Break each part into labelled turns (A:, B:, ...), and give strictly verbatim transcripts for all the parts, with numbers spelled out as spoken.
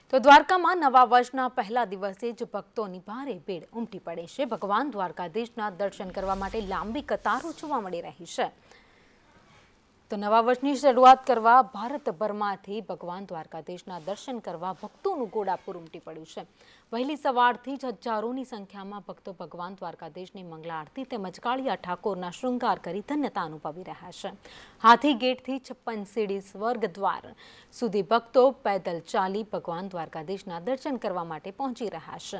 A: તો દ્વારકામાં નવા વર્ષના પહેલા દિવસે જ ભક્તોની ભારે ભીડ ઉમટી પડે છે। ભગવાન દ્વારકાધીશના દર્શન કરવા માટે લાંબી કતારો જોવા મળી રહી છે। તો નવા વર્ષની શરૂઆત કરવા ભારતભરમાંથી ભગવાન દ્વારકાધીશના દર્શન કરવા ભક્તોનું ઘોડાપુર ઉમટી પડ્યું છે। વહેલી સવારથી જ હજારોની સંખ્યામાં ભક્તો ભગવાન દ્વારકાધીશની મંગળા આરતી તેમજ કાળિયા ઠાકોરના શૃંગાર કરી ધન્યતા અનુભવી રહ્યા છે। હાથી ગેટથી છપ્પન સીડી સ્વર્ગ દ્વાર સુધી ભક્તો પેદલ ચાલી ભગવાન દ્વારકાધીશના દર્શન કરવા માટે પહોંચી રહ્યા છે।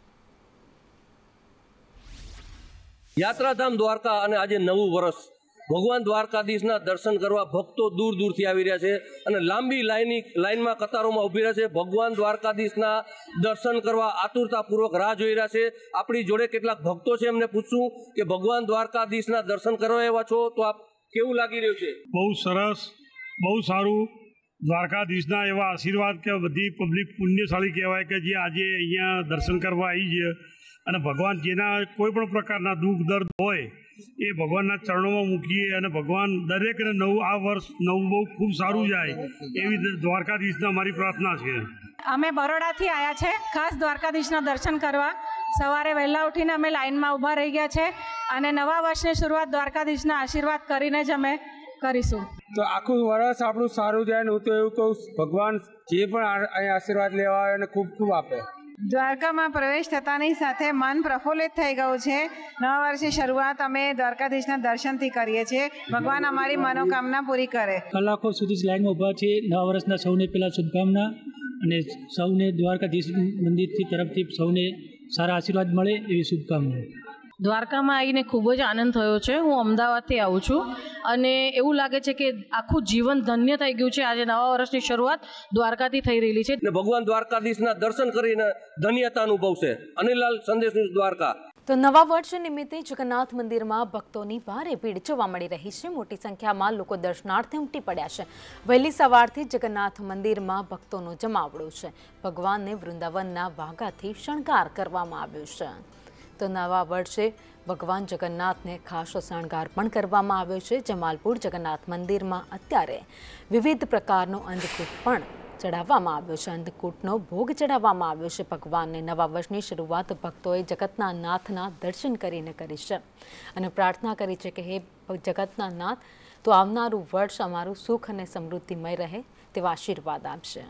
B: યાત્રાધામ દ્વારકા અને આજે નવું વર્ષ ભગવાન દ્વારકાધીશના દર્શન કરવા ભક્તો દૂર દૂરથી આવી રહ્યા છે અને લાંબી લાઈની લાઈનમાં કતારોમાં ઉભી રહ્યા છે। ભગવાન દ્વારકાધીશના દર્શન કરવા આતુરતાપૂર્વક રાહ જોઈ રહ્યા છે। આપણી જોડે કેટલાક ભક્તો છે, એમને પૂછશું કે ભગવાન દ્વારકાધીશના દર્શન કરવા આવ્યા છો તો આપ કેવું લાગી રહ્યું છે?
C: બહુ સરસ, બહુ સારું। દ્વારકાધીશના એવા આશીર્વાદ કે બધી પબ્લિક પુણ્યશાળી કહેવાય કે જે આજે અહીંયા દર્શન કરવા આવી છે અને ભગવાન જેના કોઈ પણ પ્રકારના દુઃખ દર્દ હોય એ ભગવાનના ચરણોમાં મૂકીએ અને ભગવાન દરેકને નવું આ વર્ષ નવું બહુ ખૂબ સારું જાય એવી દ્વારકાધીશના મારી પ્રાર્થના છે।
D: અમે બરોડાથી આવ્યા છે ખાસ દ્વારકાધીશના દર્શન કરવા। સવારે વહેલા ઉઠીને અમે લાઈનમાં ઊભા રહી ગયા છે અને નવા વર્ષની શરૂઆત દ્વારકાધીશના આશીર્વાદ કરીને જ અમે કરીશું।
E: તો આખું વર્ષ આપણું સારું જાય ને હું તો એવું કહું ભગવાન જે પણ અહીં આશીર્વાદ લેવા આવે એને ખૂબ ખૂબ આપે।
F: દ્વારકામાં પ્રવેશ થતાની સાથે મન પ્રફુલ્લિત થઈ ગયું છે। નવા વર્ષની શરૂઆત અમે દ્વારકાધીશના દર્શનથી કરીએ છીએ। ભગવાન અમારી મનોકામના પૂરી કરે।
G: કલાકો સુધી લાઈનમાં ઊભા છે। નવા વર્ષના સૌને પહેલાં શુભકામના અને સૌને દ્વારકાધીશ મંદિરથી તરફથી સૌને સારા આશીર્વાદ મળે એવી શુભકામના।
H: દ્વારકામાં આવીને ખૂબ જ આનંદ થયો છે। હું અમદાવાદથી આવું છું અને એવું લાગે છે કે આખું જીવન ધન્ય થઈ ગયું છે। આજે નવા વર્ષની શરૂઆત દ્વારકાથી થઈ રહેલી છે
B: ને ભગવાન દ્વારકાધીશના દર્શન કરીને ધન્યતા અનુભવશે। અનિલાલ, સંદેશ ન્યૂઝ, દ્વારકા।
A: તો નવા વર્ષ નિમિત્તે જગન્નાથ મંદિરમાં ભક્તોની ભારે ભીડ જોવા મળી રહી છે। મોટી સંખ્યામાં લોકો દર્શનાર્થે ઉમટી પડ્યા છે। વહેલી સવારથી જગન્નાથ મંદિરમાં ભક્તોનો જમાવડો છે। ભગવાનને વૃંદાવનના વાઘાથી શણગાર કરવામાં આવ્યો છે। તો નવા વર્ષે ભગવાન જગન્નાથને ખાસ શણગાર પણ કરવામાં આવ્યો છે। જમાલપુર જગન્નાથ મંદિરમાં અત્યારે વિવિધ પ્રકારનો અંધકૂટ પણ ચડાવવામાં આવ્યો છે। અંધકૂટનો ભોગ ચડાવવામાં આવ્યો છે। ભગવાનને નવા વર્ષની શરૂઆત ભક્તોએ જગતના નાથના દર્શન કરીને કરી છે અને પ્રાર્થના કરી છે કે હે જગતના નાથ, તો આવનારું વર્ષ અમારું સુખ અને સમૃદ્ધિમય રહે તેવા આશીર્વાદ આપશે।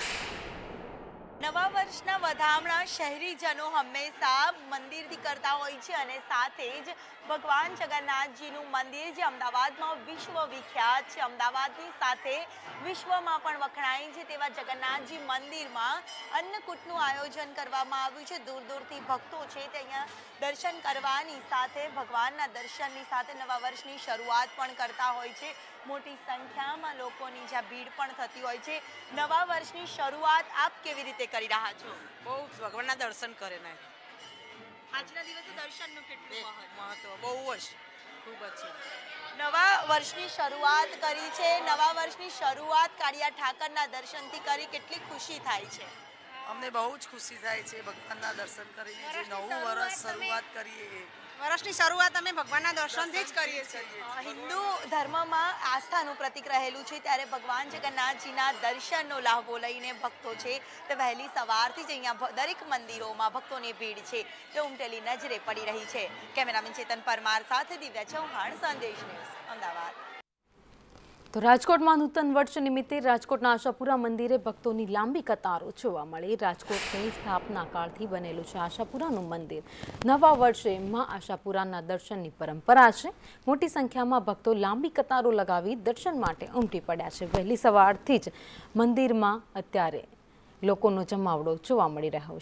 I: નવા વર્ષના વધામણા શહેરીજનો હંમેશા મંદિરથી કરતા હોય છે અને સાથે જ ભગવાન જગન્નાથજીનું મંદિર જે અમદાવાદમાં વિશ્વ વિખ્યાત છે, અમદાવાદની સાથે વિશ્વમાં પણ વખણાય છે તેવા જગન્નાથજી મંદિરમાં અન્નકૂટનું આયોજન કરવામાં આવ્યું છે। દૂર દૂરથી ભક્તો છે તે અહીંયા દર્શન કરવાની સાથે ભગવાનના દર્શનની સાથે નવા વર્ષની શરૂઆત પણ કરતા હોય છે। મોટી સંખ્યામાં લોકોની જ્યાં ભીડ પણ થતી હોય છે। નવા વર્ષની શરૂઆત આપ કેવી રીતે કરી રહ્યા છો?
J: બહુ ભગવાનના દર્શન કરે ને
I: આજના દિવસે દર્શનનું કેટલું
J: મહત્વ બહુ જ ખૂબ જ છે।
I: નવા વર્ષની શરૂઆત કરી છે। નવા વર્ષની શરૂઆત કાળિયા ઠાકરના દર્શનથી કરી, કેટલી ખુશી થાય છે?
J: અમને બહુ જ ખુશી થાય છે ભગવાનના દર્શન કરીને જે નવું વર્ષ શરૂઆત કરીએ।
F: વર્ષની શરૂઆત અમે ભગવાનના દર્શનથી જ કરીએ છીએ।
I: હિન્દુ ધર્મમાં આસ્થાનું પ્રતીક રહેલું છે ત્યારે ભગવાન જગન્નાથજીના દર્શનનો લાભો લઈને ભક્તો છે તે વહેલી સવારથી જ અહીંયા દરેક મંદિરોમાં ભક્તોની ભીડ છે તે ઉમટેલી નજરે પડી રહી છે। કેમેરામેન ચેતન પરમાર સાથે દિવ્યા ચૌહાણ, સંદેશ ન્યૂઝ, અમદાવાદ।
A: તો રાજકોટમાં નૂતન વર્ષ નિમિત્તે રાજકોટના આશાપુરા મંદિરે ભક્તોની લાંબી કતારો જોવા મળી। રાજકોટની સ્થાપના કાળથી બનેલું છે આશાપુરાનું મંદિર। નવા વર્ષે માં આશાપુરાના દર્શનની પરંપરા છે। મોટી સંખ્યામાં ભક્તો લાંબી કતારો લગાવી દર્શન માટે ઉમટી પડ્યા છે। વહેલી સવારથી જ મંદિરમાં અત્યારે લોકોનો જમાવડો જોવા મળી રહ્યો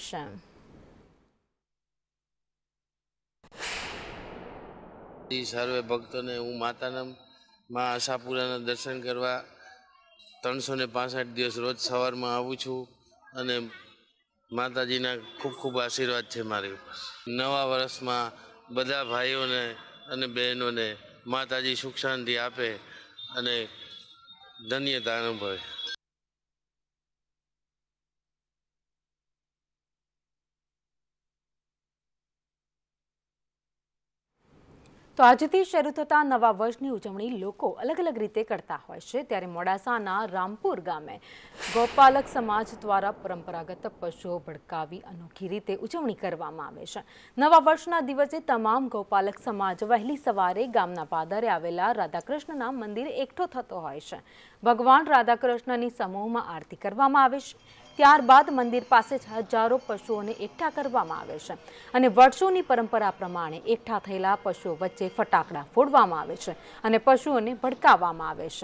K: છે। સર્વે ભક્તોને હું માતાના માં આશાપુરાના દર્શન કરવા ત્રણસો ને પાસઠ દિવસ રોજ સવારમાં આવું છું અને માતાજીના ખૂબ ખૂબ આશીર્વાદ છે મારી ઉપર। નવા વર્ષમાં બધા ભાઈઓને અને બહેનોને માતાજી સુખ શાંતિ આપે અને ધન્યતા અનુભવે।
A: તો આજથી શરૂ થતા નવા વર્ષની ઉજવણી લોકો અલગ અલગ રીતે કરતા હોય છે, ત્યારે મોડાસાના રામપુર ગામે ગોપાલક સમાજ દ્વારા પરંપરાગત પશુઓ ભડકાવી અનોખી રીતે ઉજવણી કરવામાં આવે છે। નવા વર્ષના દિવસે તમામ ગોપાલક સમાજ વહેલી સવારે ગામના પાદરે આવેલા રાધાકૃષ્ણના મંદિરે એકઠો થતો હોય છે। ભગવાન રાધાકૃષ્ણની સમૂહમાં આરતી કરવામાં આવે છે। ત્યારબાદ મંદિર પાસે હજારો પશુઓને એકઠા કરવામાં આવે છે અને વર્ષોની પરંપરા પ્રમાણે એકઠા થયેલા પશુઓ વચ્ચે ફટાકડા ફોડવામાં આવે છે અને પશુઓને ભડકાવવામાં આવે છે।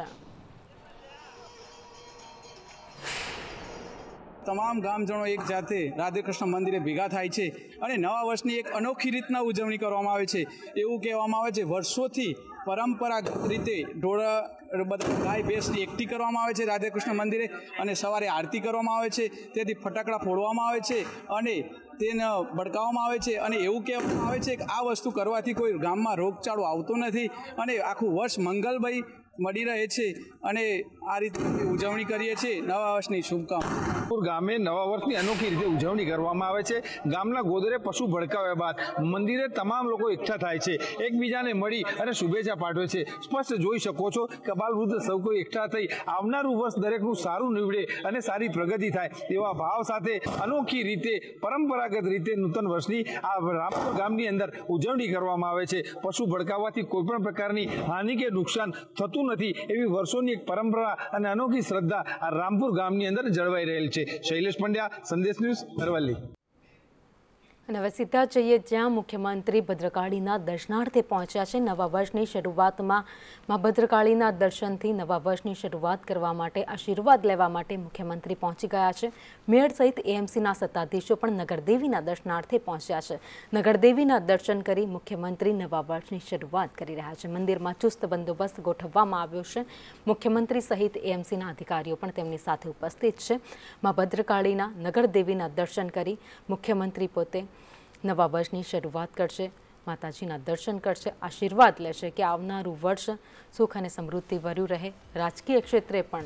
L: તમામ ગામજનો એક જાતે રાધાકૃષ્ણ મંદિરે ભેગા થાય છે અને નવા વર્ષની એક અનોખી રીતના ઉજવણી કરવામાં આવે છે। એવું કહેવામાં આવે છે વર્ષોથી પરંપરાગત રીતે ઢોળા બધા ગાય ભેંસની એકઠી કરવામાં આવે છે રાધાકૃષ્ણ મંદિરે અને સવારે આરતી કરવામાં આવે છે, તેથી ફટાકડા ફોડવામાં આવે છે અને તેને ભડકાવવામાં આવે છે અને એવું કહેવામાં આવે છે કે આ વસ્તુ કરવાથી કોઈ ગામમાં રોગચાળો આવતો નથી અને આખું વર્ષ મંગલમય મળી રહે છે અને આ રીતે ઉજવણી કરીએ છીએ। નવા વર્ષની શુભકામના।
M: ગામે નવા વર્ષની અનોખી રીતે ઉજવણી કરવામાં આવે છે। ગામના ગોદરે પશુ ભડકાવ્યા બાદ મંદિરે તમામ લોકો એકઠા થાય છે, એકબીજાને મળી અને શુભેચ્છા પાઠવે છે। સ્પષ્ટ જોઈ શકો છો કે બાલ વૃદ્ધ સૌ કોઈ એકઠા થઈ આવનારું વર્ષ દરેકનું સારું નીવડે અને સારી પ્રગતિ થાય તેવા ભાવ સાથે અનોખી રીતે પરંપરાગત રીતે નૂતન વર્ષની આ રામપુર ગામની અંદર ઉજવણી કરવામાં આવે છે। પશુ ભડકાવવાથી કોઈ પણ પ્રકારની હાનિ કે નુકસાન થતું નથી એવી વર્ષોની એક પરંપરા અને અનોખી શ્રદ્ધા આ રામપુર ગામની અંદર જળવાઈ રહેલ છે। શૈલેષ પંડ્યા, સંદેશ ન્યૂઝ, અરવલ્લી।
A: અને હવે સીધા જઈએ જ્યાં મુખ્યમંત્રી ભદ્રકાળીના દર્શનાર્થે પહોંચ્યા છે। નવા વર્ષની શરૂઆતમાં માં ભદ્રકાળીના દર્શનથી નવા વર્ષની શરૂઆત કરવા માટે આશીર્વાદ લેવા માટે મુખ્યમંત્રી પહોંચી ગયા છે। મેયર સહિત એએમસીના સત્તાધીશો પણ નગરદેવીના દર્શનાર્થે પહોંચ્યા છે। નગરદેવીના દર્શન કરી મુખ્યમંત્રી નવા વર્ષની શરૂઆત કરી રહ્યા છે। મંદિરમાં ચુસ્ત બંદોબસ્ત ગોઠવવામાં આવ્યો છે। મુખ્યમંત્રી સહિત એએમસીના અધિકારીઓ પણ તેમની સાથે ઉપસ્થિત છે। માં ભદ્રકાળીના નગરદેવીના દર્શન કરી મુખ્યમંત્રી પોતે નવા વર્ષની શરૂઆત કરશે, માતાજીના દર્શન કરશે, આશીર્વાદ લેશે કે આવનારું વર્ષ સુખ અને સમૃદ્ધિ ભર્યું રહે। રાજકીય ક્ષેત્રે પણ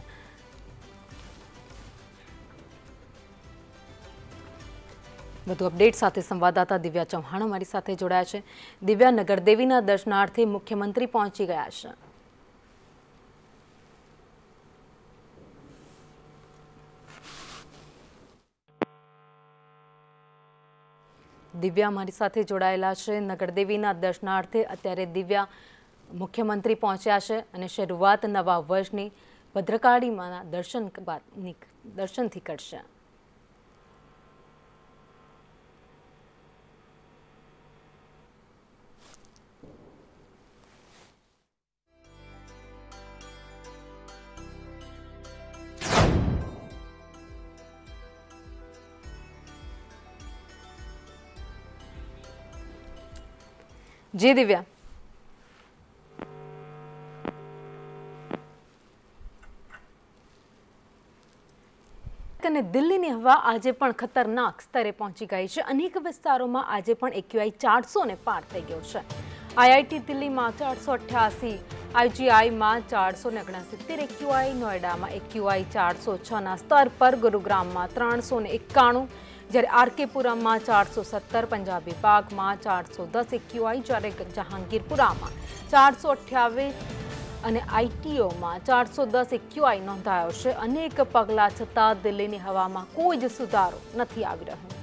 A: વધુ અપડેટ સાથે સંવાદદાતા દિવ્યા ચૌહાણ અમારી સાથે જોડાયા છે। દિવ્યા, નગરદેવીના દર્શનાર્થે મુખ્યમંત્રી પહોંચી ગયા છે। દિવ્યા અમારી સાથે જોડાયેલા છે। નગરદેવીના દર્શનાર્થે અત્યારે દિવ્યા મુખ્યમંત્રી પહોંચ્યા છે અને શરૂઆત નવા વર્ષની ભદ્રકાળીમાંના દર્શન બાદની દર્શનથી કરશે। जी दिव्या, અને દિલ્હીની હવા આજે પણ ખતરનાક સ્તરે પહોંચી ગઈ છે। અનેક વિસ્તારોમાં આજે પણ એક્યુઆઈ ચારસો ને પાર થઈ ગયો છે। આઈઆઈટી દિલ્હીમાં ચારસો અઠ્યાસી, આઈજીઆઈમાં ચારસો ને ઓગણસિત્તેર એક્યુઆઈ, નોઈડામાં એક્યુઆઈ ચારસો છ ના સ્તર પર, ગુરુગ્રામમાં ત્રણસો ને એકાણું, જ્યારે આરકેપુરમમાં ચારસો સત્તર, પંજાબી બાગમાં ચારસો દસ એક્યુઆઈ, જ્યારે જહાંગીરપુરામાં ચારસો અઠ્યાવીસ અને આઈટીઓમાં ચારસો દસ એક્યુઆઈ નોંધાયો છે। અનેક પગલાં છતાં દિલ્હીની હવામાં કોઈ જ સુધારો નથી આવી રહ્યો।